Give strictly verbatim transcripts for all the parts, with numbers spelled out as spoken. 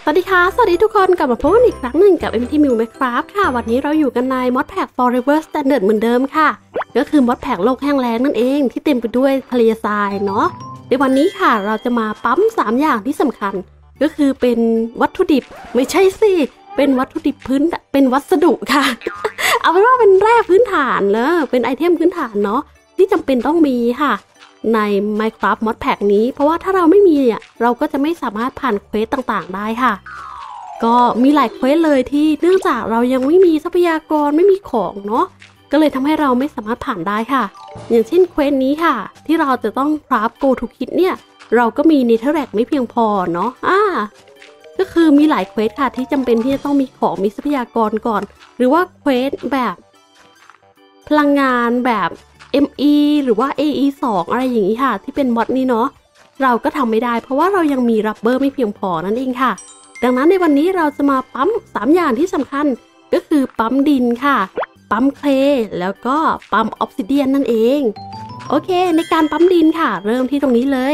สวัสดีค่ะสวัสดีทุกคนกลับมาพบกันอีกครั้งหนึ่งกับ เอ็ม ที มิว Minecraft ค่ะวันนี้เราอยู่กันในมอดแพ็ก Forever Standard เหมือนเดิมค่ะก็คือมอดแพ็กโลกแห้งแล้งนั่นเองที่เต็มไปด้วยทะเลทรายเนาะในวันนี้ค่ะเราจะมาปั๊มสามอย่างที่สำคัญก็คือเป็นวัตถุดิบไม่ใช่สิเป็นวัตถุดิบพื้นเป็นวัสดุค่ะ เอาเป็นว่าเป็นแร่พื้นฐานเนอะเป็นไอเทมพื้นฐานเนาะที่จำเป็นต้องมีค่ะใน Minecraft Mod Pack นี้เพราะว่าถ้าเราไม่มีเนี่ยเราก็จะไม่สามารถผ่านเควสต่างๆได้ค่ะก็มีหลายเควสเลยที่เนื่องจากเรายังไม่มีทรัพยากรไม่มีของเนาะก็เลยทำให้เราไม่สามารถผ่านได้ค่ะอย่างเช่นเควสนี้ค่ะที่เราจะต้องคราฟโกทูคิดเนี่ยเราก็มีเนเธอร์แร็กไม่เพียงพอเนาะอ่าก็คือมีหลายเควสค่ะที่จำเป็นที่จะต้องมีของมีทรัพยากรก่อนหรือว่าเควสแบบพลังงานแบบ เอ็ม อี หรือว่า เอ อี สอง อะไรอย่างนี้ค่ะที่เป็นมอดนี้เนาะเราก็ทำไม่ได้เพราะว่าเรายังมีรับเบอร์ไม่เพียงพอนั่นเองค่ะดังนั้นในวันนี้เราจะมาปั๊มสามอย่างที่สำคัญก็คือปั๊มดินค่ะปั๊มเคลแล้วก็ปั๊มออฟซิเดียนนั่นเองโอเคในการปั๊มดินค่ะเริ่มที่ตรงนี้เลย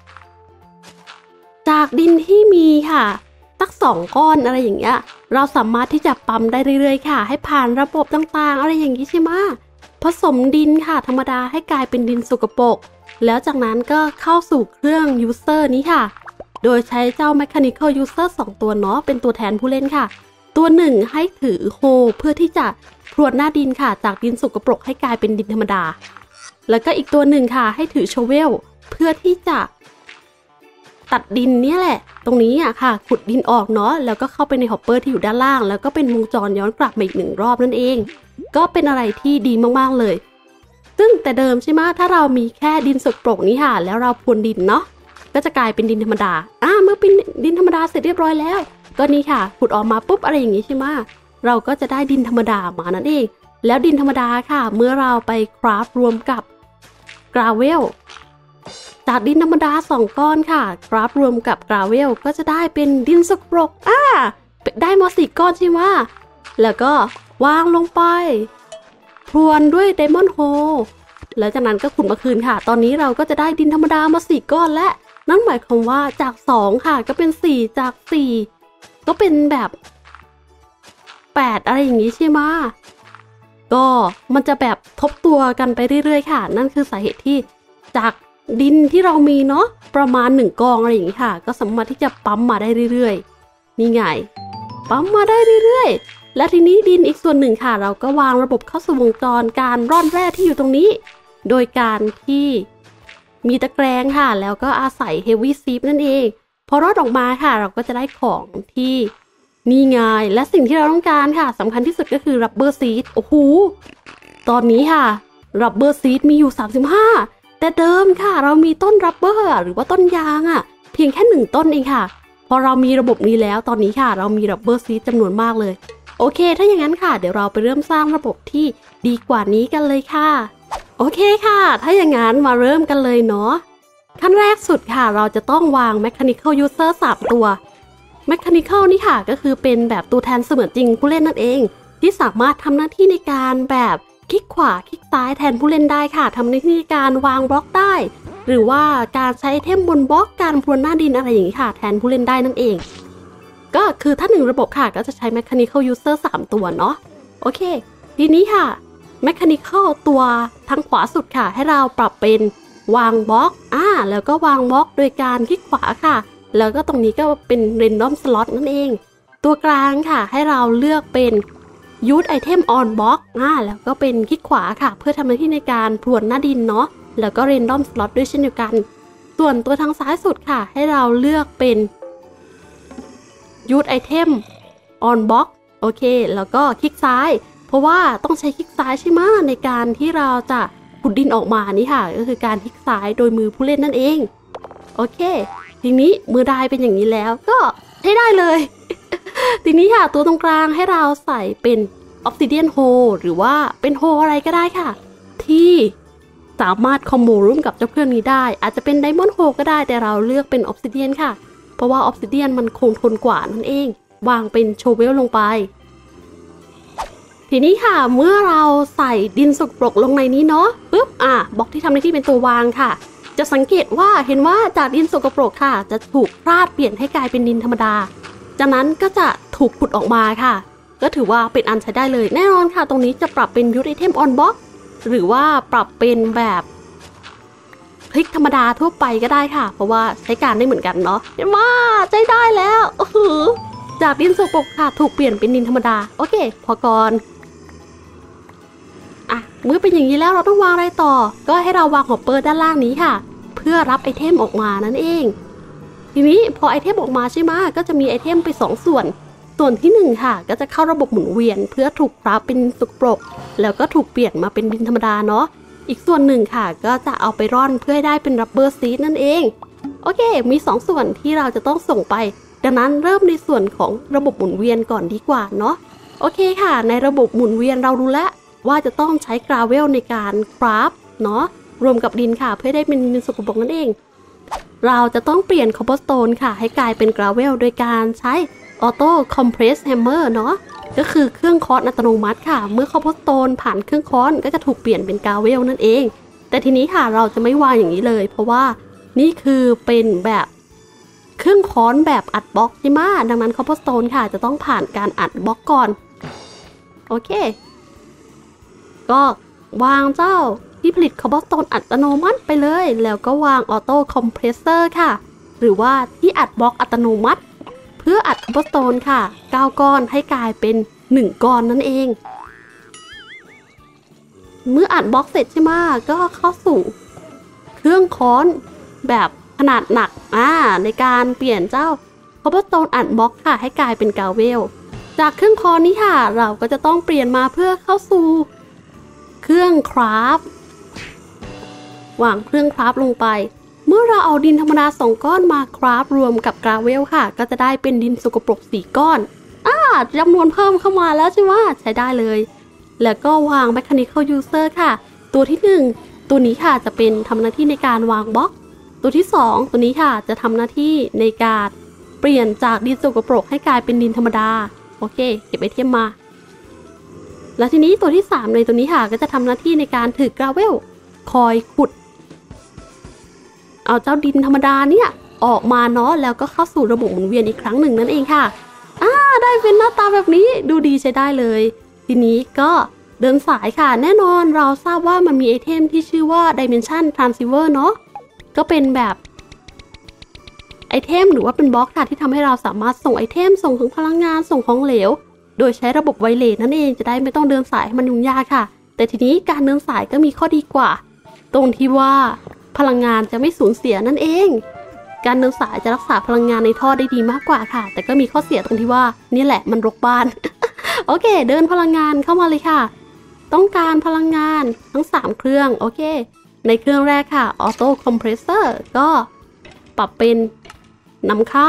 จากดินที่มีค่ะสักสองก้อนอะไรอย่างเงี้ยเราสามารถที่จะปั๊มได้เรื่อยๆค่ะให้ผ่านระบบต่างๆอะไรอย่างนี้ใช่ไหมผสมดินค่ะธรรมดาให้กลายเป็นดินสกปรกแล้วจากนั้นก็เข้าสู่เครื่อง User นี้ค่ะโดยใช้เจ้า Mechanical User สองตัวเนาะเป็นตัวแทนผู้เล่นค่ะตัวหนึ่งให้ถือโฮเพื่อที่จะพรวนหน้าดินค่ะจากดินสกปรกให้กลายเป็นดินธรรมดาแล้วก็อีกตัวหนึ่งค่ะให้ถือโชเวลเพื่อที่จะตัดดินเนี่ยแหละตรงนี้อ่ะค่ะขุดดินออกเนาะแล้วก็เข้าไปในฮอปเปอร์ที่อยู่ด้านล่างแล้วก็เป็นวงจรย้อนกลับมาอีกหนึ่งรอบนั่นเองก็เป็นอะไรที่ดีมากๆเลยซึ่งแต่เดิมใช่ไหมถ้าเรามีแค่ดินสกปรกนี้ค่ะแล้วเราพรวนดินเนาะก็จะกลายเป็นดินธรรมดาอ่าเมื่อเป็นดินธรรมดาเสร็จเรียบร้อยแล้วก็นี่ค่ะขุดออกมาปุ๊บอะไรอย่างงี้ใช่ไหมเราก็จะได้ดินธรรมดามานั่นเองแล้วดินธรรมดาค่ะเมื่อเราไปคราฟรวมกับกราเวลจากดินธรรมดาสองก้อนค่ะคราฟรวมกับกราเวลก็จะได้เป็นดินสกปรกอ่าได้มาสี่ก้อนใช่ไหมแล้วก็วางลงไปพรวนด้วยไดมอนด์โฮแล้วจากนั้นก็ขุดมาคืนค่ะตอนนี้เราก็จะได้ดินธรรมดามาสี่ก้อนและนั่นหมายความว่าจากสองค่ะก็เป็นสี่จากสี่ก็เป็นแบบแปดอะไรอย่างนี้ใช่ไหมก็มันจะแบบทบตัวกันไปเรื่อยๆค่ะนั่นคือสาเหตุที่จากดินที่เรามีเนาะประมาณหนึ่งกองอะไรอย่างนี้ค่ะก็สามารถที่จะปั๊มมาได้เรื่อยๆนี่ไงปั๊มมาได้เรื่อยๆและทีนี้ดินอีกส่วนหนึ่งค่ะเราก็วางระบบเข้าสู่วงจรการร่อนแร่ที่อยู่ตรงนี้โดยการที่มีตะแกรงค่ะแล้วก็อาศัยเฮฟวี่ซีฟนั่นเองพอรอดออกมาค่ะเราก็จะได้ของที่นี่ไงและสิ่งที่เราต้องการค่ะสำคัญที่สุดก็คือรับเบอร์ซีดโอ้โหตอนนี้ค่ะรับเบอร์ซีดมีอยู่สามสิบห้าแต่เดิมค่ะเรามีต้นรับเบอร์หรือว่าต้นยางอ่ะเพียงแค่หนึ่งต้นเองค่ะพอเรามีระบบนี้แล้วตอนนี้ค่ะเรามีรับเบอร์ซีดจำนวนมากเลยโอเคถ้าอย่างนั้นค่ะเดี๋ยวเราไปเริ่มสร้างระบบที่ดีกว่านี้กันเลยค่ะโอเคค่ะถ้าอย่างนั้นมาเริ่มกันเลยเนาะขั้นแรกสุดค่ะเราจะต้องวาง Mechanical User สามตัว Mechanical นี่ค่ะก็คือเป็นแบบตัวแทนเสมือนจริงผู้เล่นนั่นเองที่สามารถทำหน้าที่ในการแบบคลิกขวาคลิกซ้ายแทนผู้เล่นได้ค่ะทำหน้าที่ในการวางบล็อกได้หรือว่าการใช้ไอเทมบนบล็อกการพรวนหน้าดินอะไรอย่างนี้ค่ะแทนผู้เล่นได้นั่นเองก็คือถ้าหนึ่งระบบค่ะก็จะใช้ Mechanical User สามตัวเนาะโอเคทีนี้ค่ะ Mechanical ตัวทางขวาสุดค่ะให้เราปรับเป็นวางบล็อกอ่าแล้วก็วางบล็อกโดยการคลิกขวาค่ะแล้วก็ตรงนี้ก็เป็น Random Slot นั่นเองตัวกลางค่ะให้เราเลือกเป็น Use Item on Block อ่าแล้วก็เป็นคลิกขวาค่ะเพื่อทำหน้าที่ในการพรวนหน้าดินเนาะแล้วก็ Random Slot ด้วยเช่นเดียวกันส่วนตัวทางซ้ายสุดค่ะให้เราเลือกเป็นUse Item on Box โอเคแล้วก็คลิกซ้ายเพราะว่าต้องใช้คลิกซ้ายใช่ไหมในการที่เราจะขุดดินออกมานี่ค่ะก็คือการคลิกซ้ายโดยมือผู้เล่นนั่นเองโอเคทีนี้มือได้เป็นอย่างนี้แล้วก็ใช้ได้เลย ทีนี้ค่ะตัวตรงกลางให้เราใส่เป็น Obsidian Hole หรือว่าเป็นโฮอะไรก็ได้ค่ะที่สามารถคอมโบร่วมกับเจ้าเครื่องนี้ได้อาจจะเป็น Diamond Hole ก็ได้แต่เราเลือกเป็น Obsidian ค่ะเพราะว่าออฟซิเดียนมันคงทนกว่านั่นเองวางเป็นโชเวลลงไปทีนี้ค่ะเมื่อเราใส่ดินสกปรกลงในนี้เนาะปึ๊บอ่ะบล็อกที่ทำหน้าที่เป็นตัววางค่ะจะสังเกตว่าเห็นว่าจากดินสกปรกค่ะจะถูกพลาดเปลี่ยนให้กลายเป็นดินธรรมดาจากนั้นก็จะถูกขุดออกมาค่ะก็ถือว่าเป็นอันใช้ได้เลยแน่นอนค่ะตรงนี้จะปรับเป็นยูทไอเทมออนบ็อกหรือว่าปรับเป็นแบบคลิกธรรมดาทั่วไปก็ได้ค่ะเพราะว่าใช้การได้เหมือนกันเนาะเห็นว่าใช้ได้แล้วจากดินสกปรกค่ะถูกเปลี่ยนเป็นดินธรรมดาโอเคพอก่อนอ่ะเมื่อเป็นอย่างนี้แล้วเราต้องวางอะไรต่อก็ให้เราวางฮอปเปอร์ด้านล่างนี้ค่ะเพื่อรับไอเทมออกมานั่นเองทีนี้พอไอเทมออกมาใช่ไหมก็จะมีไอเทมไปสองส่วนส่วนที่หนึ่งค่ะก็จะเข้าระบบหมุนเวียนเพื่อถูกรับเป็นสกปรกแล้วก็ถูกเปลี่ยนมาเป็นดินธรรมดาเนาะอีกส่วนหนึ่งค่ะก็จะเอาไปร่อนเพื่อให้ได้เป็นรับเบอร์ซีดนั่นเองโอเคมีสองส่วนที่เราจะต้องส่งไปดังนั้นเริ่มในส่วนของระบบหมุนเวียนก่อนดีกว่าเนาะโอเคค่ะในระบบหมุนเวียนเรารู้แล้วว่าจะต้องใช้กราเวลในการคราฟเนาะรวมกับดินค่ะเพื่อได้เป็นดินสกปรกนั่นเองเราจะต้องเปลี่ยนคอบเบอร์สโตนค่ะให้กลายเป็นกราเวลโดยการใช้ออโต้คอมเพรสแฮมเมอร์เนาะก็คือเครื่องคอร์สอัตโนมัติค่ะเมื่อคอบเบอร์สโตนผ่านเครื่องคอร์สก็จะถูกเปลี่ยนเป็นกราเวลนั่นเองแต่ทีนี้ค่ะเราจะไม่วางอย่างนี้เลยเพราะว่านี่คือเป็นแบบเครื่องค้อนแบบอัดบล็อกใช่ไหมดังนั้นคอบเบอร์สโตนค่ะจะต้องผ่านการอัดบล็อกก่อนโอเคก็วางเจ้าที่ผลิตคอบเบอร์สโตนอัตโนมัติไปเลยแล้วก็วางออโต้คอมเพรสเซอร์ค่ะหรือว่าที่อัดบล็อกอัตโนมัติเพื่ออัดคอบเบอร์สโตนค่ะเก้าก้อนให้กลายเป็นหนึ่งก้อนนั่นเองเมื่ออัดบล็อกเสร็จใช่ไหมก็เข้าสู่เครื่องค้อนแบบขนาดหนักอ่าในการเปลี่ยนเจ้าคอบเบอร์สโตนอัดบล็อกค่ะให้กลายเป็นกราเวลจากเครื่องค้อนนี้ค่ะเราก็จะต้องเปลี่ยนมาเพื่อเข้าสู่เครื่องคราฟวางเครื่องคราฟลงไปเมื่อเราเอาดินธรรมดาสองก้อนมาคราฟรวมกับกราเวลค่ะก็จะได้เป็นดินสกปรกสี่ก้อนอ่าจำนวนเพิ่มเข้ามาแล้วใช่ไหมใช้ได้เลยแล้วก็วาง Mechanical User ค่ะตัวที่หนึ่งตัวนี้ค่ะจะเป็นทำหน้าที่ในการวางบล็อกตัวที่สองตัวนี้ค่ะจะทำหน้าที่ในการเปลี่ยนจากดินสกปรกให้กลายเป็นดินธรรมดาโอเคเก็บไอเทมมาแล้วทีนี้ตัวที่สามในตัวนี้ค่ะก็จะทำหน้าที่ในการถือกราเวลคอยขุดเอาเจ้าดินธรรมดาเนี่ยออกมาเนาะแล้วก็เข้าสู่ระบบหมุนเวียนอีกครั้งหนึ่งนั่นเองค่ะอ่าได้เป็นหน้าตาแบบนี้ดูดีใช้ได้เลยทีนี้ก็เดินสายค่ะแน่นอนเราทราบว่ามันมีไอเทมที่ชื่อว่า Dimension Transceiver เนาะก็เป็นแบบไอเทมหรือว่าเป็นบล็อกค่ะที่ทำให้เราสามารถส่งไอเทมส่งถึงพลังงานส่งของเหลวโดยใช้ระบบไวเลสนั่นเองจะได้ไม่ต้องเดินสายให้มันยุ่งยากค่ะแต่ทีนี้การเดินสายก็มีข้อดีกว่าตรงที่ว่าพลังงานจะไม่สูญเสียนั่นเองการเดินสายจะรักษาพลังงานในท่อได้ดีมากกว่าค่ะแต่ก็มีข้อเสียตรงที่ว่านี่แหละมันรกบ้าน โอเคเดินพลังงานเข้ามาเลยค่ะต้องการพลังงานทั้งสามเครื่องโอเคในเครื่องแรกค่ะออโต้คอมเพรสเซอร์ก็ปรับเป็นนำเข้า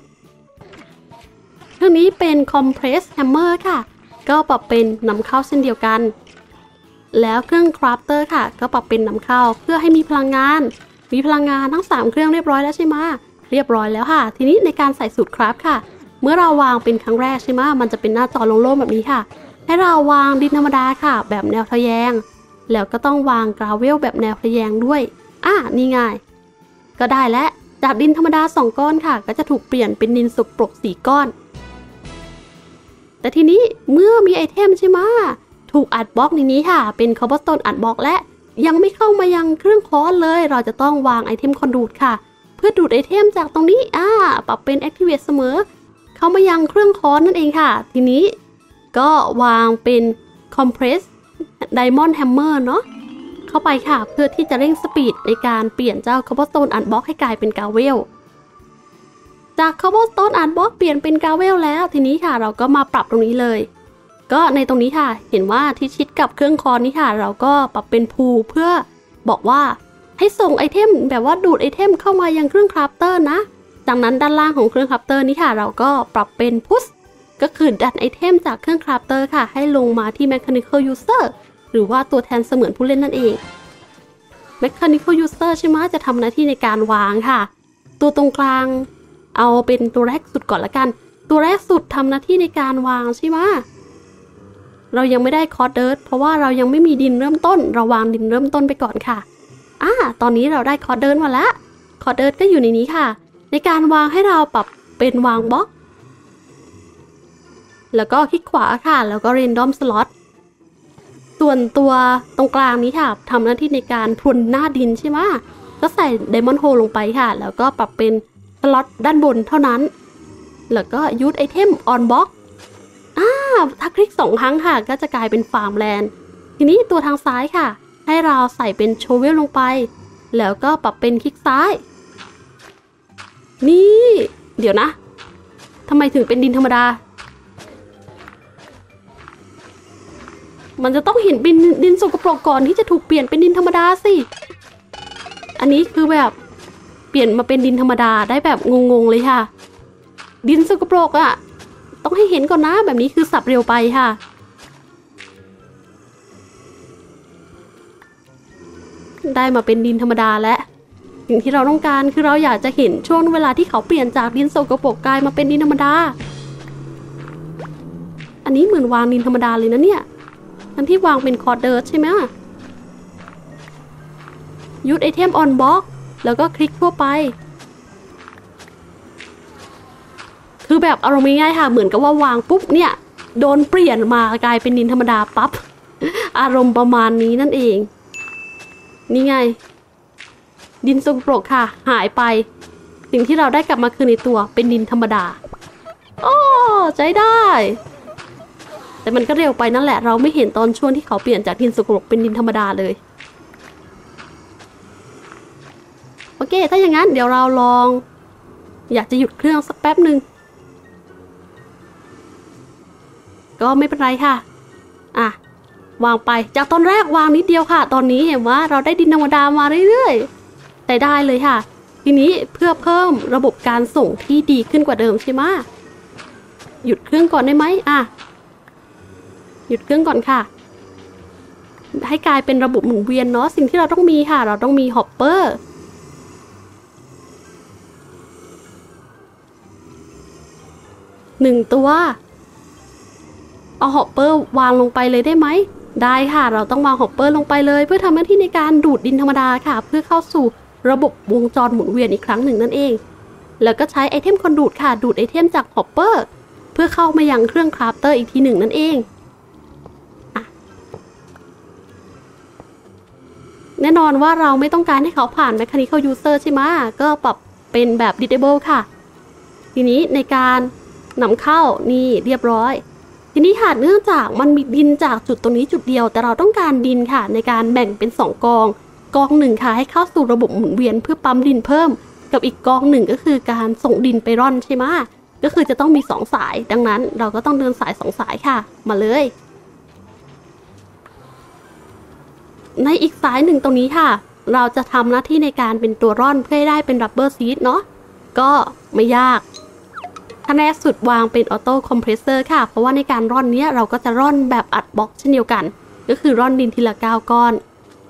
เครื่องนี้เป็นคอมเพรสแฮมเมอร์ค่ะก็ปรับเป็นนำเข้าเช่นเดียวกันแล้วเครื่องคราฟเตอร์ค่ะก็ปรับเป็นนำเข้าเพื่อให้มีพลังงานมีพลังงานทั้งสามเครื่องเรียบร้อยแล้วใช่ไหมเรียบร้อยแล้วค่ะทีนี้ในการใส่สูตรคราฟค่ะเมื่อเราวางเป็นครั้งแรกใช่ไหมมันจะเป็นหน้าจอโล่งๆแบบนี้ค่ะให้เราวางดินธรรมดาค่ะแบบแนวทะแยงแล้วก็ต้องวางกราเวลแบบแนวทะแยงด้วยอ่ะนี่ไงก็ได้แล้วจากดินธรรมดาสองก้อนค่ะก็จะถูกเปลี่ยนเป็นดินสกปรกสี่ก้อนแต่ทีนี้เมื่อมีไอเทมใช่ไหมถูกอัดบล็อกในนี้ค่ะเป็นคอบเบอร์สโตนอัดบล็อกและยังไม่เข้ามายังเครื่องคอร์สเลยเราจะต้องวางไอเทมคอนดูดค่ะเพื่อดูดไอเทมจากตรงนี้อ่าปรับเป็น Activate เสมอเข้ามายังเครื่องคอร์สนั่นเองค่ะทีนี้ก็วางเป็น Compress Diamond Hammer เนาะเข้าไปค่ะเพื่อที่จะเร่งสปีดในการเปลี่ยนเจ้า Cobblestone อัดบล็อกให้กลายเป็นกราเวลจาก Cobblestone อัดบล็อกเปลี่ยนเป็นกราเวลแล้วทีนี้ค่ะเราก็มาปรับตรงนี้เลยก็ในตรงนี้ค่ะเห็นว่าที่ชิดกับเครื่องคอนี้ค่ะเราก็ปรับเป็นพูเพื่อบอกว่าให้ส่งไอเทมแบบว่าดูดไอเทมเข้ามายังเครื่องคราฟเตอร์นะดังนั้นด้านล่างของเครื่องคราฟเตอร์นี้ค่ะเราก็ปรับเป็นพุชก็คือดันไอเทมจากเครื่องคราฟเตอร์ค่ะให้ลงมาที่ Mechanical User หรือว่าตัวแทนเสมือนผู้เล่นนั่นเอง Mechanical User ใช่ไหมจะทำหน้าที่ในการวางค่ะตัวตรงกลางเอาเป็นตัวแรกสุดก่อนละกันตัวแรกสุดทำหน้าที่ในการวางใช่ไหมเรายังไม่ได้คอร์สเดิร์ทเพราะว่าเรายังไม่มีดินเริ่มต้นเราวางดินเริ่มต้นไปก่อนค่ะอ่าตอนนี้เราได้คอร์สเดิร์ทมาแล้วคอร์สเดิร์ทก็อยู่ในนี้ค่ะในการวางให้เราปรับเป็นวางบล็อกแล้วก็คลิกขวาค่ะแล้วก็ Random Slot ส่วนตัวตรงกลางนี้ค่ะทำหน้าที่ในการพรวนหน้าดินใช่ไหมก็ใส่ Diamond Hole ลงไปค่ะแล้วก็ปรับเป็นสล็อตด้านบนเท่านั้นแล้วก็ยูสไอเทม On Box อ่าถ้าคลิกสองครั้งค่ะก็จะกลายเป็นฟาร์มแลนด์ทีนี้ตัวทางซ้ายค่ะให้เราใส่เป็นโชเวลลงไปแล้วก็ปรับเป็นคลิกซ้ายนี่เดี๋ยวนะทำไมถึงเป็นดินธรรมดามันจะต้องเห็นเป็นดินสกปรกก่อนที่จะถูกเปลี่ยนเป็นดินธรรมดาสิอันนี้คือแบบเปลี่ยนมาเป็นดินธรรมดาได้แบบงงๆเลยค่ะดินสกปรกอะต้องให้เห็นก่อนนะแบบนี้คือสับเร็วไปค่ะได้มาเป็นดินธรรมดาและสิ่งที่เราต้องการคือเราอยากจะเห็นช่วงเวลาที่เขาเปลี่ยนจากดินสกปรกกลายมาเป็นดินธรรมดาอันนี้เหมือนวางดินธรรมดาเลยนะเนี่ยทั้งที่วางเป็นคอร์ดเดิร์ใช่ไหมยูสไอเทมออนบ็อกแล้วก็คลิกทั่วไปคือแบบอารมณ์ง่ายๆค่ะเหมือนกับว่าวางปุ๊บเนี่ยโดนเปลี่ยนมากลายเป็นดินธรรมดาปั๊บ อารมณ์ประมาณนี้นั่นเองนี่ไงดินสกปรกค่ะหายไปสิ่งที่เราได้กลับมาคือในตัวเป็นดินธรรมดาโอ้ใจได้แต่มันก็เร็วไปนั่นแหละเราไม่เห็นตอนช่วงที่เขาเปลี่ยนจากดินสกปรกเป็นดินธรรมดาเลยโอเคถ้าอย่างนั้นเดี๋ยวเราลองอยากจะหยุดเครื่องสักแป๊บหนึ่งก็ไม่เป็นไรค่ะอ่ะวางไปจากตอนแรกวางนิดเดียวค่ะตอนนี้เห็นว่าเราได้ดินธรรมดามาเรื่อยๆแต่ได้เลยค่ะทีนี้เพื่อเพิ่มระบบการส่งที่ดีขึ้นกว่าเดิมใช่ไหมหยุดเครื่องก่อนได้ไหมอ่ะหยุดเครื่องก่อนค่ะให้กลายเป็นระบบหมุนเวียนเนาะสิ่งที่เราต้องมีค่ะเราต้องมีฮอปเปอร์หนึ่งตัวเอาฮอปเปอร์วางลงไปเลยได้ไหมได้ค่ะเราต้องวางฮอปเปอร์ลงไปเลยเพื่อทำหน้าที่ในการดูดดินธรรมดาค่ะเพื่อเข้าสู่ระบบวงจรหมุนเวียนอีกครั้งหนึ่งนั่นเองแล้วก็ใช้ไอเทมคอนดูดค่ะดูดไอเทมจากฮอปเปอร์เพื่อเข้ามายังเครื่องคราฟเตอร์อีกทีหนึ่งนั่นเองแน่นอนว่าเราไม่ต้องการให้เขาผ่าน Mechanical User ใช่ไหมก็ปรับเป็นแบบ Disable ค่ะทีนี้ในการนำเข้านี่เรียบร้อยทีนี้ค่ะเนื่องจากมันมีดินจากจุดตรงนี้จุดเดียวแต่เราต้องการดินค่ะในการแบ่งเป็นสองกองกองหนึ่งค่ะให้เข้าสู่ระบบหมุนเวียนเพื่อปั๊มดินเพิ่มกับอีกกองหนึ่งก็คือการส่งดินไปร่อนใช่ไหมก็คือจะต้องมีสองสายดังนั้นเราก็ต้องเดินสายสองสายค่ะมาเลยในอีกสายหนึ่งตรงนี้ค่ะเราจะทำหน้าที่ในการเป็นตัวร่อนเพื่อให้ได้เป็นรับเบอร์ซีดเนาะก็ไม่ยากขั้นแรกสุดวางเป็นออโต้คอมเพรสเซอร์ค่ะเพราะว่าในการร่อนนี้เราก็จะร่อนแบบอัดบล็อกเช่นเดียวกันก็คือร่อนดินทีละเก้าก้อน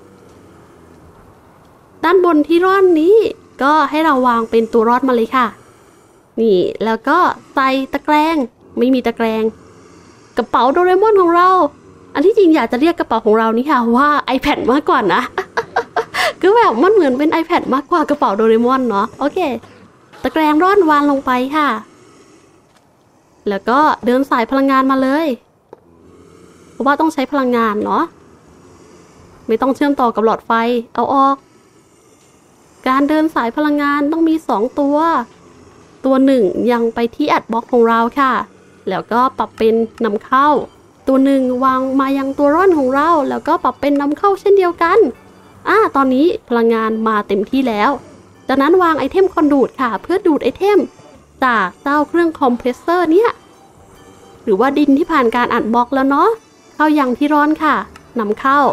ด้านบนที่ร่อนนี้ก็ให้เราวางเป็นตัวร่อนมาเลยค่ะนี่แล้วก็ใส่ตะแกรงไม่มีตะแกรงกระเป๋าโดเรมอนของเราอันที่จริงอยากจะเรียกกระเป๋าของเรานี่ค่ะว่า iPad มากกว่านะ ก็แบบมันเหมือนเป็น iPad มากกว่ากระเป๋าโดเรมอนเนาะโอเคตะแกรงร่อนวางลงไปค่ะแล้วก็เดินสายพลังงานมาเลยเพราะว่าต้องใช้พลังงานเนาะไม่ต้องเชื่อมต่อกับหลอดไฟเอาออกการเดินสายพลังงานต้องมีสองตัวตัวหนึ่งยังไปที่อัดบล็อกของเราค่ะแล้วก็ปรับเป็นนำเข้าตัวหนึ่งวางมายังตัวร่อนของเราแล้วก็ปรับเป็นนำเข้าเช่นเดียวกันอ่าตอนนี้พลังงานมาเต็มที่แล้วจากนั้นวางไอเทมคอนดูดค่ะเพื่อดูดไอเทมจากเจ้าเครื่องคอมเพรสเซอร์เนี่ยหรือว่าดินที่ผ่านการอัดบล็อกแล้วเนาะเข้ายังที่ร่อนค่ะนำเข้า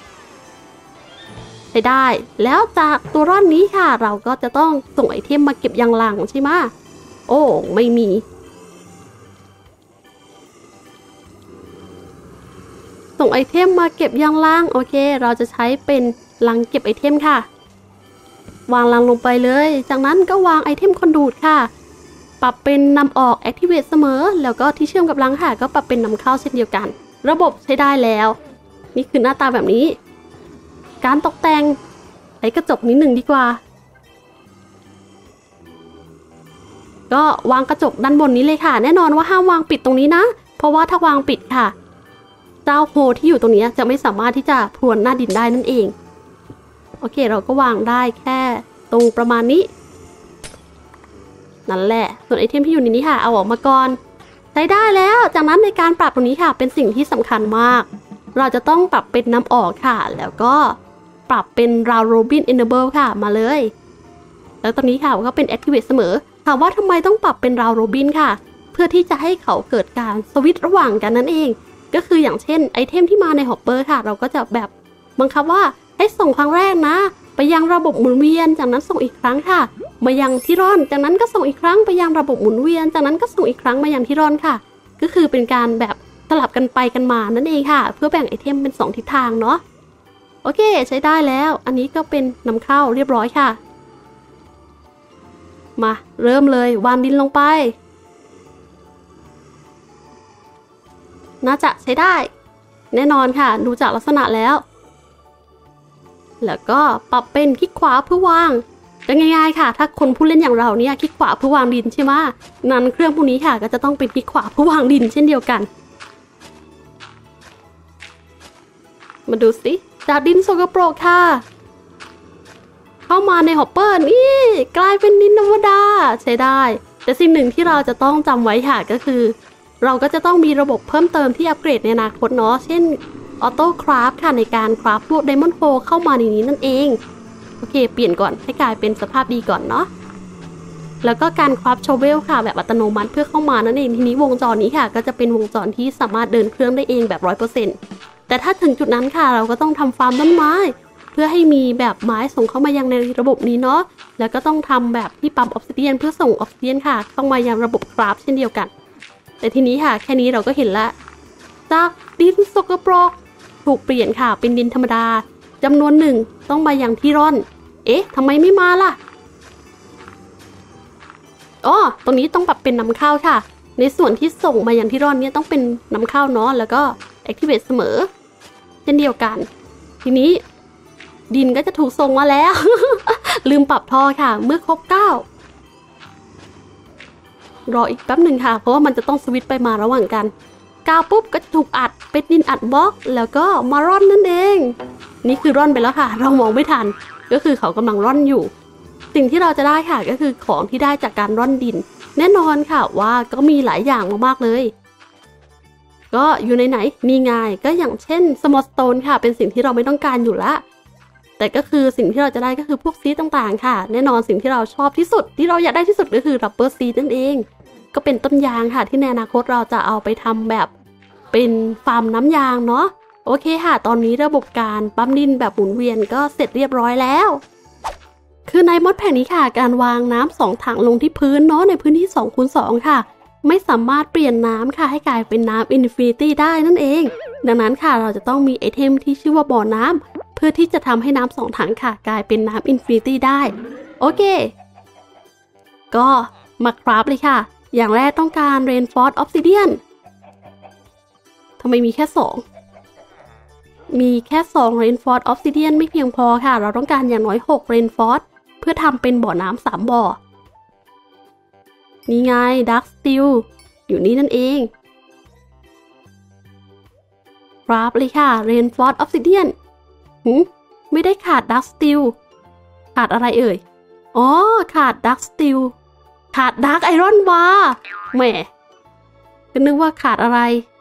ใช้ได้แล้วจากตัวร่อนนี้ค่ะเราก็จะต้องส่งไอเทมมาเก็บยังหลังใช่ไหมโอ้ไม่มีส่งไอเทมมาเก็บยังล่างโอเคเราจะใช้เป็นลังเก็บไอเทมค่ะวางลังลงไปเลยจากนั้นก็วางไอเทมคอนดูดค่ะปรับเป็นนำออก Activate เสมอแล้วก็ที่เชื่อมกับลังค่ะก็ปรับเป็นนำเข้าเช่นเดียวกันระบบใช้ได้แล้วนี่คือหน้าตาแบบนี้การตกแต่งใช้กระจกนิดหนึ่งดีกว่าก็วางกระจกด้านบนนี้เลยค่ะแน่นอนว่าห้ามวางปิดตรงนี้นะเพราะว่าถ้าวางปิดค่ะเจ้าโฮที่อยู่ตรงนี้จะไม่สามารถที่จะพรวนหน้าดินได้นั่นเองโอเคเราก็วางได้แค่ตรงประมาณนี้นั่นแหละส่วนไอเทมที่อยู่ในนี้ค่ะเอาออกมาก่อนใช้ได้แล้วจากนั้นในการปรับตรงนี้ค่ะเป็นสิ่งที่สำคัญมากเราจะต้องปรับเป็นน้ำออกค่ะแล้วก็ปรับเป็น round robin enable ค่ะมาเลยแล้วตอนนี้ค่ะก็เป็น activate เสมอถามว่าทำไมต้องปรับเป็น round robin ค่ะเพื่อที่จะให้เขาเกิดการสวิตช์ระหว่างกันนั่นเองก็คืออย่างเช่นไอเทมที่มาใน hopper ค่ะเราก็จะแบบบังคับว่าให้ส่งครั้งแรกนะไปยังระบบหมุนเวียนจากนั้นส่งอีกครั้งค่ะมายังที่ร่อนจากนั้นก็ส่งอีกครั้งไปยังระบบหมุนเวียนจากนั้นก็ส่งอีกครั้งมายังที่ร่อนค่ะก็คือเป็นการแบบสลับกันไปกันมานั่นเองค่ะเพื่อแบ่งไอเทมเป็นสองทิศทางเนาะโอเคใช้ได้แล้วอันนี้ก็เป็นนำเข้าเรียบร้อยค่ะมาเริ่มเลยวางดินลงไปน่าจะใช้ได้แน่นอนค่ะดูจากลักษณะแล้วแล้วก็ปรับเป็นคลิกขวาเพื่อวางก็ง่ายๆค่ะถ้าคนผู้เล่นอย่างเราเนี่ยคลิกขวาเพื่อวางดินใช่ไหมนั้นเครื่องพวกนี้ค่ะก็จะต้องเป็นคลิกขวาเพื่อวางดินเช่นเดียวกันมาดูสิจากดินสกปรกค่ะเข้ามาในฮอปเปอร์นี่กลายเป็นดินธรรมดาใช้ได้แต่สิ่งหนึ่งที่เราจะต้องจำไว้ค่ะก็คือเราก็จะต้องมีระบบเพิ่มเติมที่อัปเกรดในอนาคตเนาะเช่นออโต้คราฟค่ะในการคราฟพวกไดมอนด์โฟเข้ามาในนี้นั่นเองโอเคเปลี่ยนก่อนให้กลายเป็นสภาพดีก่อนเนาะแล้วก็การคราฟโชเวลค่ะแบบอัตโนมัติเพื่อเข้ามานั่นเองทีนี้วงจรนี้ค่ะก็จะเป็นวงจรที่สามารถเดินเครื่องได้เองแบบ ร้อยเปอร์เซ็นต์ แต่ถ้าถึงจุดนั้นค่ะเราก็ต้องทำฟาร์มต้นไม้เพื่อให้มีแบบไม้ส่งเข้ามายังในระบบนี้เนาะแล้วก็ต้องทำแบบที่ปั๊มออฟซิเดียนเพื่อส่งออฟซิเดียนค่ะเข้ามายังระบบคราฟเช่นเดียวกันแต่ทีนี้ค่ะแค่นี้เราก็เห็นละจากดินสกปรกถูกเปลี่ยนค่ะเป็นดินธรรมดาจำนวนหนึ่งต้องมายังที่ร่อนเอ๊ะทำไมไม่มาล่ะอ๋อตรงนี้ต้องปรับเป็นนำเข้าค่ะในส่วนที่ส่งมายังที่ร่อนเนี่ยต้องเป็นนำเข้าเนาะแล้วก็ activate เสมอเช่นเดียวกันทีนี้ดินก็จะถูกส่งมาแล้ว ลืมปรับท่อค่ะเมื่อครบเก้ารออีกแป๊บหนึ่งค่ะเพราะว่ามันจะต้องสวิตช์ไปมาระหว่างกันก้าวปุ๊บก็จะถูกอัดเป็นดินอัดบล็อกแล้วก็มาร่อนนั่นเองนี่คือร่อนไปแล้วค่ะเรามองไม่ทันก็คือเขากำลังร่อนอยู่สิ่งที่เราจะได้ค่ะก็คือของที่ได้จากการร่อนดินแน่นอนค่ะว่าก็มีหลายอย่างมากๆเลยก็อยู่ในไหนนี่ไงก็อย่างเช่นสมอลสโตนค่ะเป็นสิ่งที่เราไม่ต้องการอยู่ละแต่ก็คือสิ่งที่เราจะได้ก็คือพวกซีดต่างๆค่ะแน่นอนสิ่งที่เราชอบที่สุดที่เราอยากได้ที่สุดก็คือรับเบอร์ซีดนั่นเองก็เป็นต้นยางค่ะที่ในอนาคตเราจะเอาไปทำแบบเป็นฟาร์มน้ำยางเนาะโอเคค่ะตอนนี้ระบบการปั๊มดินแบบหมุนเวียนก็เสร็จเรียบร้อยแล้วคือในมอดแผนนี้ค่ะการวางน้ำสองถังลงที่พื้นเนาะในพื้นที่ สองคูณสอง ค่ะไม่สามารถเปลี่ยนน้ำค่ะให้กลายเป็นน้ำอินฟินิตี้ได้นั่นเองดังนั้นค่ะเราจะต้องมีไอเทมที่ชื่อว่าบ่อน้ำเพื่อที่จะทำให้น้ำสองถังค่ะกลายเป็นน้ำอินฟินิตี้ได้โอเคก็มาคราฟเลยค่ะอย่างแรกต้องการ Reinforced Obsidian ทำไมมีแค่สองมีแค่สอง Reinforced Obsidian ไม่เพียงพอค่ะเราต้องการอย่างน้อยหก Reinforced เพื่อทำเป็นบ่อน้ำสามบ่อนี่ไง Dark Steel อยู่นี่นั่นเองคราฟเลยค่ะ Reinforced Obsidian หืมไม่ได้ขาด Dark Steel ขาดอะไรเอ่ยอ๋อขาด Dark Steelขาดดาร์กไอรอนวาแหมก็นึกว่าขาดอะไร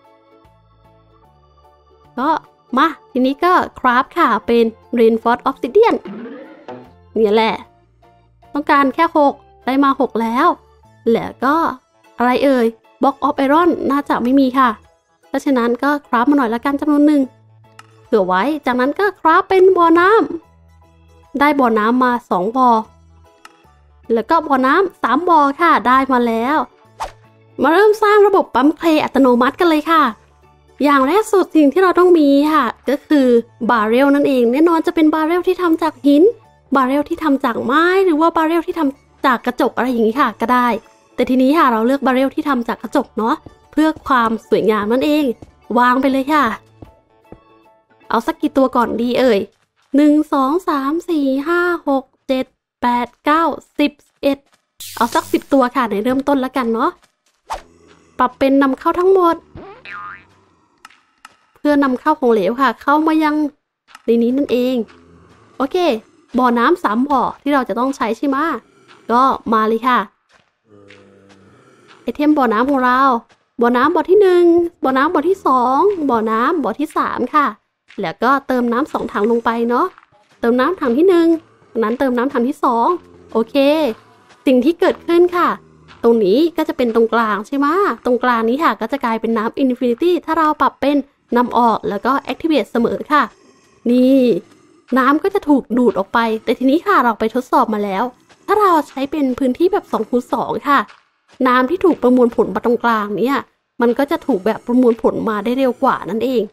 ก็มาทีนี้ก็คราฟค่ะเป็น Reinforced Obsidian เนี่ยแหละต้องการแค่หกได้มาหกแล้วแล้วก็อะไรเอ่ย Block of Iron น่าจะไม่มีค่ะเพราะฉะนั้นก็คราฟมาหน่อยละกันจำนวนหนึ่งเผื่อไว้จากนั้นก็คราฟเป็นบ่อน้ำได้บ่อน้ำมาสองบ่อแล้วก็บ่อน้ำสามบ่อค่ะได้มาแล้วมาเริ่มสร้างระบบปั๊มเคลอัตโนมัติกันเลยค่ะอย่างแรกสุดสิ่งที่เราต้องมีค่ะก็คือบาร์เรลนั่นเองแน่นอนจะเป็นบาร์เรลที่ทำจากหินบาร์เรลที่ทำจากไม้หรือว่าบาร์เรลที่ทำจากกระจกอะไรอย่างนี้ค่ะก็ได้แต่ทีนี้ค่ะเราเลือกบาร์เรลที่ทำจากกระจกเนาะเพื่อความสวยงามนั่นเองวางไปเลยค่ะเอาสักกี่ตัวก่อนดีเอ่ยหนึ่ง สอง สาม สี่ ห้า หก เจ็ดแปด เก้า สิบ สิบเอ็ดเอาสักสิบตัวค่ะในเริ่มต้นแล้วกันเนาะปรับเป็นนำเข้าทั้งหมดพื่อนำเข้าของเหลวค่ะเข้ามายังในนี้นั่นเองโอเคบ่อน้ำสามบ่อที่เราจะต้องใช้ใช่ไหมก็มาเลยค่ะไอเทมบ่อน้ำของเราบ่อน้ำบ่อที่หนึ่งบ่อน้ำบ่อที่สองบ่อน้ำบ่อที่สามค่ะแล้วก็เติมน้ำสองถังลงไปเนาะเติมน้ำถังที่หนึ่งนั้นเติมน้ำถังที่สองโอเคสิ่งที่เกิดขึ้นค่ะตรงนี้ก็จะเป็นตรงกลางใช่ไหมตรงกลางนี้ค่ะก็จะกลายเป็นน้ำ Infinity ถ้าเราปรับเป็นนำออกแล้วก็ Activate เสมอค่ะนี่น้ำก็จะถูกดูดออกไปแต่ทีนี้ค่ะเราไปทดสอบมาแล้วถ้าเราใช้เป็นพื้นที่แบบ สองคูณสอง ค่ะน้ำที่ถูกประมวลผลมาตรงกลางเนี่ยมันก็จะถูกแบบประมวลผลมาได้เร็วกว่านั่นเอง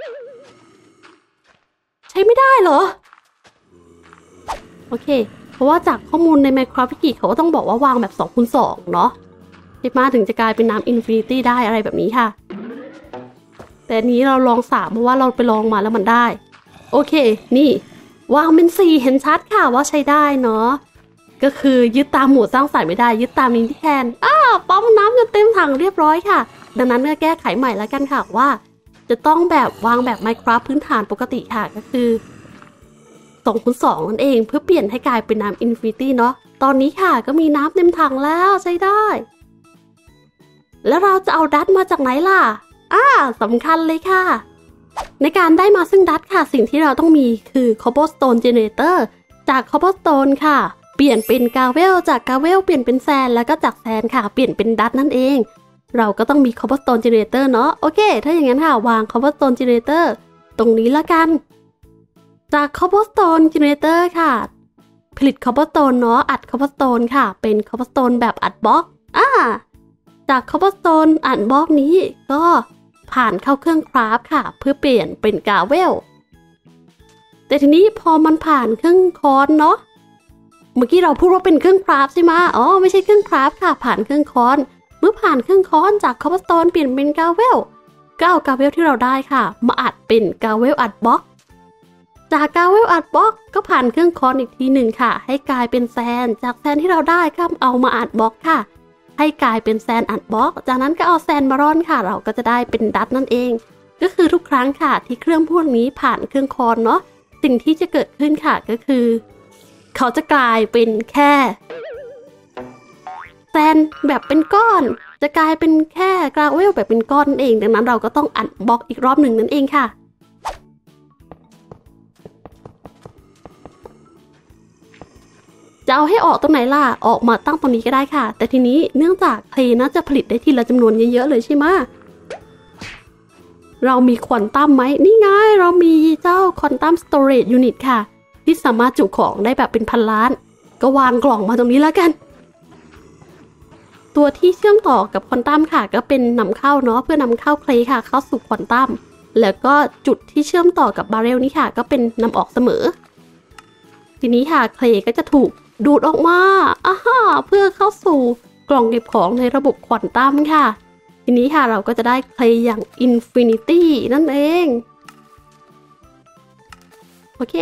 ใช้ไม่ได้เหรอโอเคเพราะว่าจากข้อมูลใน Minecraft Wiki เขาก็ต้องบอกว่าวางแบบ สองคูณสอง เนาะที่มาถึงจะกลายเป็นน้ำ Infinity ได้อะไรแบบนี้ค่ะแต่นี้เราลองสามเพราะว่าเราไปลองมาแล้วมันได้โอเคนี่วางเป็นสี่เห็นชัดค่ะว่าใช้ได้เนาะก็คือยึดตามหมวดสร้างสรรค์ไม่ได้ยึดตามนี้ที่แทนอ้าวปั๊มน้ำจนเต็มถังเรียบร้อยค่ะดังนั้นก็แก้ไขใหม่แล้วกันค่ะว่าจะต้องแบบวางแบบ Minecraft พื้นฐานปกติค่ะก็คือสองคูณสองนั่นเองเพื่อเปลี่ยนให้กลายเป็นน้ำ Infinity เนาะตอนนี้ค่ะก็มีน้ำเต็มถังแล้วใช้ได้แล้วเราจะเอาดัตมาจากไหนล่ะอ่าสำคัญเลยค่ะในการได้มาซึ่งดัตค่ะสิ่งที่เราต้องมีคือ cobblestone generator จาก cobblestone ค่ะเปลี่ยนเป็นกาเวลจากกาเวลเปลี่ยนเป็นแซนแล้วก็จากแซนค่ะเปลี่ยนเป็นดัตนั่นเองเราก็ต้องมี cobblestone generator เนาะโอเคถ้าอย่างนั้นค่ะวาง cobblestone generator ตรงนี้ละกันจาก cobblestone generator ค่ะผลิต cobblestone เนาะอัด cobblestone ค่ะเป็น cobblestone แบบอัดบล็อกอ่าจาก cobblestone อัดบล็อกนี้ก็ผ่านเข้าเครื่องคราฟค่ะเพื่อเปลี่ยนเป็นกาเวลแต่ทีนี้พอมันผ่านเครื่องคอนเนาะเมื่อกี้เราพูดว่าเป็นเครื่องคราฟใช่ไหมอ๋อไม่ใช่เครื่องคราฟค่ะผ่านเครื่องคอนเมื่อผ่านเครื่องคอนจาก cobblestone เปลี่ยนเป็นกาเวลก็เอากาเวลที่เราได้ค่ะมาอัดเป็นกาเวลอัดบล็อกจากกาเวลอัดบล็อกก็ผ่านเครื่องคอนอีกทีหนึ่งค่ะให้กลายเป็นแซนจากแซนที่เราได้ก็เอามาอัดบล็อกค่ะให้กลายเป็นแซนอัดบล็อกจากนั้นก็เอาแซนมาร่อนค่ะเราก็จะได้เป็นดัตนั่นเองก็คือทุกครั้งค่ะที่เครื่องพวกนี้ผ่านเครื่องคอนเนาะสิ่งที่จะเกิดขึ้นค่ะก็คือเขาจะกลายเป็นแค่แซนแบบเป็นก้อนจะกลายเป็นแค่กราเวลแบบเป็นก้อนนั่นเองดังนั้นเราก็ต้องอัดบล็อกอีกรอบหนึ่งนั่นเองค่ะจะเอาให้ออกตรงไหนล่ะออกมาตั้งตรงนี้ก็ได้ค่ะแต่ทีนี้เนื่องจากเพลน่าจะผลิตได้ทีละจำนวนเยอะๆเลยใช่ไหมเรามีควอนตัมไหมนี่ไงเรามีเจ้าควอนตัมสโตเรจยูนิตค่ะที่สามารถจุของได้แบบเป็นพันล้านก็วางกล่องมาตรงนี้แล้วกันตัวที่เชื่อมต่อกับควอนตัมค่ะก็เป็นนำเข้าเนาะเพื่อนำเข้าเคลย์ค่ะเข้าสู่ควอนตัมแล้วก็จุดที่เชื่อมต่อกับบาเรลนี้ค่ะก็เป็นนำออกเสมอทีนี้ค่ะเคลย์ก็จะถูกดูดออกมาอ่าฮะเพื่อเข้าสู่กล่องเก็บของในระบบควอนตัมค่ะทีนี้ค่ะเราก็จะได้เคลย์อย่าง Infinity นั่นเองโอเค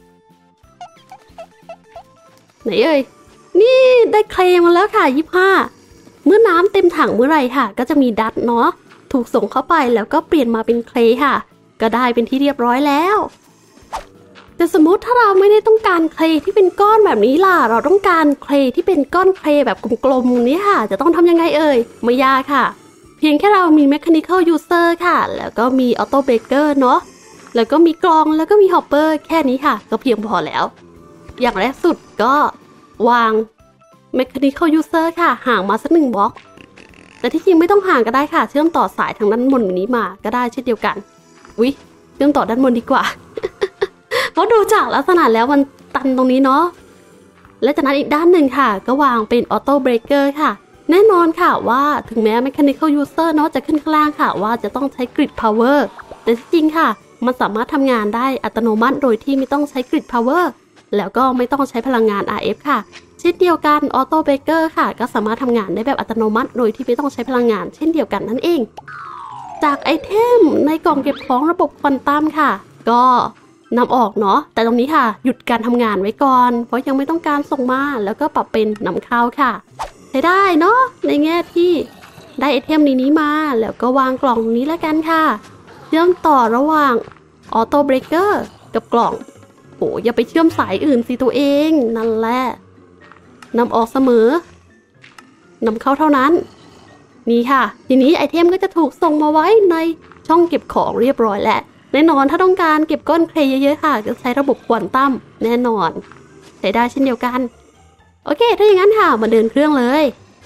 ไหนเอ่ยนี่ได้เคลย์มาแล้วค่ะยี่สิบห้าเมื่อน้ำเต็มถังเมื่อไหร่ค่ะก็จะมีดัตเนาะถูกส่งเข้าไปแล้วก็เปลี่ยนมาเป็นเคลย์ค่ะก็ได้เป็นที่เรียบร้อยแล้วแต่สมมติถ้าเราไม่ได้ต้องการเคลย์ที่เป็นก้อนแบบนี้ล่ะเราต้องการเคลย์ที่เป็นก้อนเคลย์แบบกลมๆนี้ค่ะจะต้องทำยังไงเอ่ยไม่ยากค่ะเพียงแค่เรามี Mechanical User ค่ะแล้วก็มี Auto Breaker เนาะแล้วก็มีกรองแล้วก็มี Hopper แค่นี้ค่ะก็เพียงพอแล้วอย่างแรกสุดก็วาง Mechanical User ค่ะห่างมาสักหนึ่งบล็อกแต่ที่จริงไม่ต้องห่างก็ได้ค่ะเชื่อมต่อสายทางด้านบนนี้มาก็ได้เช่นเดียวกันอุ๊ยเชื่อมต่อด้านบนดีกว่า เพราะดูจากลักษณะแล้วมันตันตรงนี้เนาะและจากนั้นอีกด้านหนึ่งค่ะก็วางเป็น Auto Breaker ค่ะแน่นอนค่ะว่าถึงแม้ Mechanical User เนาะจะขึ้นข้างล่างค่ะว่าจะต้องใช้ Grid Power แต่จริงค่ะมันสามารถทำงานได้อัตโนมัติโดยที่ไม่ต้องใช้ Grid Power แล้วก็ไม่ต้องใช้พลังงาน อาร์ เอฟ ค่ะเช่นเดียวกัน Auto Breaker ค่ะก็สามารถทำงานได้แบบอัตโนมัติโดยที่ไม่ต้องใช้พลังงานเช่นเดียวกันนั่นเองจากไอเทมในกล่องเก็บของระบบควอนตัมค่ะก็นำออกเนาะแต่ตรงนี้ค่ะหยุดการทำงานไว้ก่อนเพราะยังไม่ต้องการส่งมาแล้วก็ปรับเป็นนำเข้าค่ะใช้ได้เนาะในแง่ที่ได้ไอเทมนี้นี้มาแล้วก็วางกล่องนี้แล้วกันค่ะชื่อมต่อระหว่างออโต้เบรกเกอร์กับกล่องโหอย่าไปเชื่อมสายอื่นสิตัวเองนั่นแหละนำออกเสมอนำเข้าเท่านั้นนี่ค่ะทีนี้ไอเทมก็จะถูกส่งมาไว้ในช่องเก็บของเรียบร้อยแล้วแน่นอนถ้าต้องการเก็บก้อนเคลย์เยอะๆค่ะจะใช้ระบบควอนตัมแน่นอนใช้ได้เช่นเดียวกันโอเคถ้าอย่างนั้นค่ะมาเดินเครื่องเลย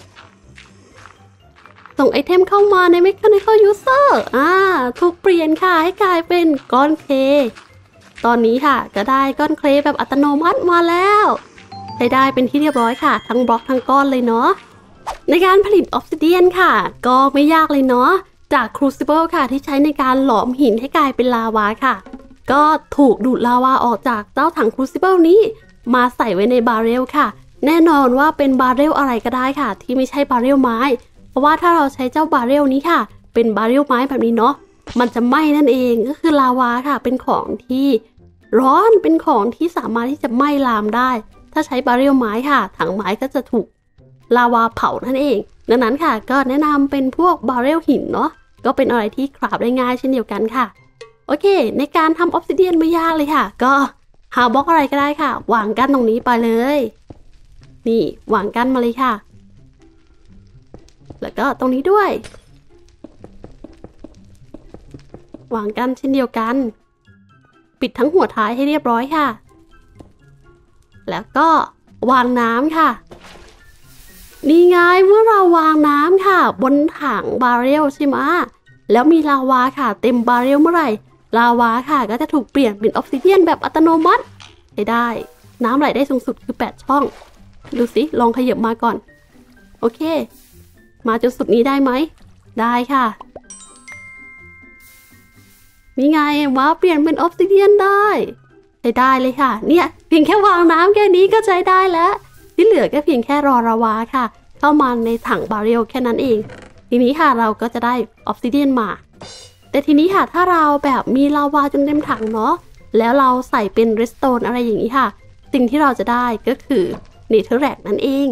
ส่งไอเทมเข้ามาใน Mechanical User อ่าถูกเปลี่ยนค่ะให้กลายเป็นก้อนเคลย์ตอนนี้ค่ะก็ได้ก้อนเคลย์แบบอัตโนมัติมาแล้วใช้ได้เป็นที่เรียบร้อยค่ะทั้งบล็อกทั้งก้อนเลยเนาะในการผลิตออฟซิเดียนค่ะก็ไม่ยากเลยเนาะจากครูซิเบิลค่ะที่ใช้ในการหลอมหินให้กลายเป็นลาวาค่ะก็ถูกดูดลาวาออกจากเจ้าถังครูซิเบิลนี้มาใส่ไว้ในบาร์เรลค่ะแน่นอนว่าเป็นบาร์เรลอะไรก็ได้ค่ะที่ไม่ใช่บาร์เรลไม้เพราะว่าถ้าเราใช้เจ้าบาร์เรลนี้ค่ะเป็นบาร์เรลไม้แบบนี้เนาะมันจะไหม้นั่นเองก็คือลาวาค่ะเป็นของที่ร้อนเป็นของที่สามารถที่จะไหม้ลามได้ถ้าใช้บาร์เรลไม้ค่ะถังไม้ก็จะถูกลาวาเผานั่นเองดังนั้นค่ะก็แนะนำเป็นพวกบาร์เรลหินเนาะก็เป็นอะไรที่คราฟได้ง่ายเช่นเดียวกันค่ะโอเคในการทำออฟซิเดียนไม่ยากเลยค่ะก็หาบล็อกอะไรก็ได้ค่ะวางกั้นตรงนี้ไปเลยนี่วางกั้นมาเลยค่ะแล้วก็ตรงนี้ด้วยวางกั้นเช่นเดียวกันปิดทั้งหัวท้ายให้เรียบร้อยค่ะแล้วก็วางน้ำค่ะนี่ไงเมื่อเราวางน้ำค่ะบนถังบาร์เรลใช่ไหมแล้วมีลาวาค่ะเต็มบาร์เรลเมื่อไหร่ลาวาค่ะก็จะถูกเปลี่ยนเป็นออฟซิเดียนแบบอัตโนมัติได้ได้น้ำไหลได้สูงสุดคือแปดช่องดูสิลองขยับมาก่อนโอเคมาจนสุดนี้ได้ไหมได้ค่ะนี่ไงมาเปลี่ยนเป็นออฟซิเดียนได้ใช้ได้เลยค่ะเนี่ยเพียงแค่วางน้ำแค่นี้ก็ใช้ได้แล้วที่เหลือก็เพียงแค่รอลาวาค่ะเข้ามาในถังบาร์เรลแค่นั้นเองทีนี้ค่ะเราก็จะได้ออฟซิเดียนมาแต่ทีนี้ค่ะถ้าเราแบบมีลาวาจนเต็มถังเนาะแล้วเราใส่เป็นเรสโตนอะไรอย่างนี้ค่ะสิ่งที่เราจะได้ก็คือเนเธอร์แร็กนั่นเอง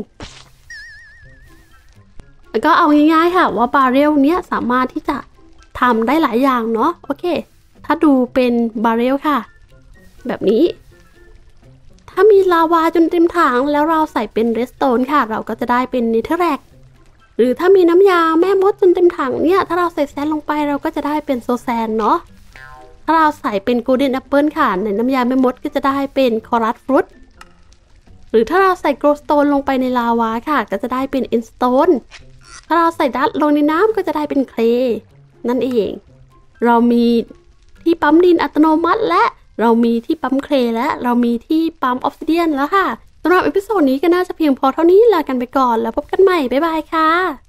แล้วก็เอาง่ายๆค่ะว่าบาร์เรลเนี้ยสามารถที่จะทำได้หลายอย่างเนาะโอเคถ้าดูเป็นบาร์เรลค่ะแบบนี้ถ้ามีลาวาจนเต็มถังแล้วเราใส่เป็นเรสโตนค่ะเราก็จะได้เป็นเนเธอร์แร็กหรือถ้ามีน้ำยาแม่มดจนเต็มถังเนี่ยถ้าเราใส่แซนลงไปเราก็จะได้เป็นโซแซนเนาะถ้าเราใส่เป็นโกลเด้นแอปเปิลค่ะในน้ำยาแม่มดก็จะได้เป็นคอรัสฟรุตหรือถ้าเราใส่โกลสโตนลงไปในลาวาค่ะก็จะได้เป็นอินสโตนถ้าเราใส่ดัตลงในน้ำก็จะได้เป็นเคลย์นั่นเองเรามีที่ปั๊มดินอัตโนมัติและเรามีที่ปั๊มเคลย์และเรามีที่ปั๊มออฟซิเดียนแล้วค่ะสำหรับเอพิโซดนี้ก็น่าจะเพียงพอเท่านี้ลากันไปก่อนแล้วพบกันใหม่บ๊ายบายค่ะ